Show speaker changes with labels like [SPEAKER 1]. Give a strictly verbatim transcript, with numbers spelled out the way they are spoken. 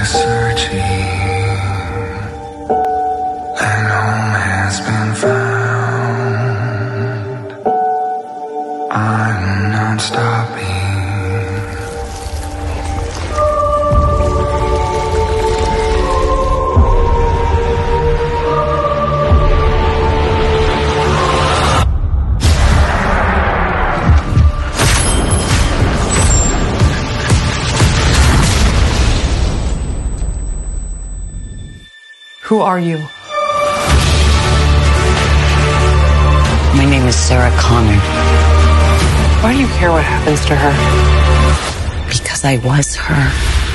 [SPEAKER 1] searching, and home has been found. I'm not stopping.
[SPEAKER 2] Who are you?
[SPEAKER 3] My name is Sarah Connor.
[SPEAKER 2] Why do you care what happens to her?
[SPEAKER 3] Because I was her.